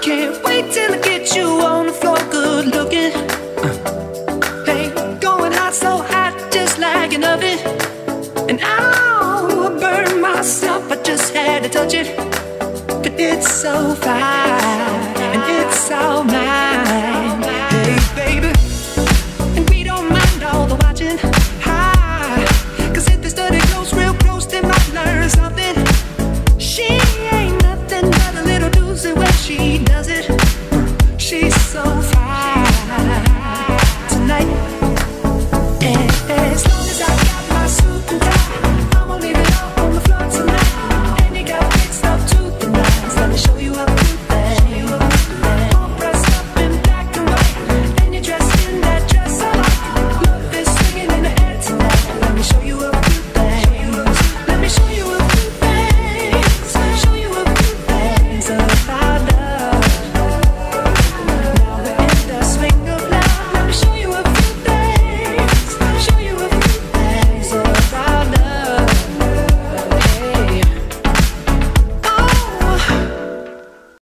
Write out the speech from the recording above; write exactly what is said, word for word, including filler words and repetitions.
can't wait till I get you on the floor, good looking. Uh. Hey, going hot, so hot, just like an oven. And I'll burn myself, I just had to touch it. But it's so fine, and it's all mine. Hey, baby, and we don't mind all the watching. Hi, cause if they study close, real close, they might learn something. She ain't nothing but a little doozy when she does